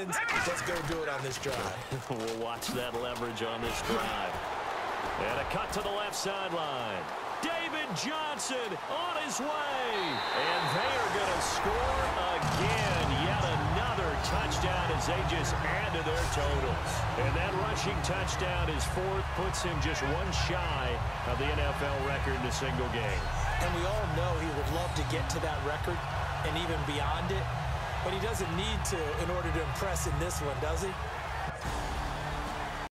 wins. Let's go do it on this drive. We'll watch that leverage on this drive. And a cut to the left sideline. David Johnson on his way. And they are going to score again. Yet another touchdown as they just add to their totals. And that rushing touchdown is fourth, puts him just one shy of the NFL record in a single game. And we all know he would love to get to that record and even beyond it. But he doesn't need to in order to impress in this one, does he?